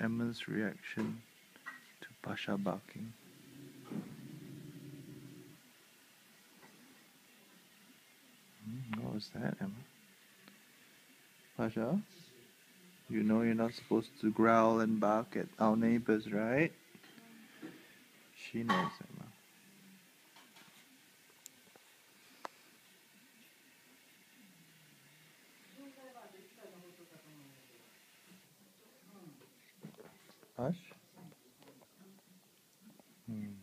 Emma's reaction to Pasha barking. What was that, Emma? Pasha? You know you're not supposed to growl and bark at our neighbors, right? She knows, Emma. Hush?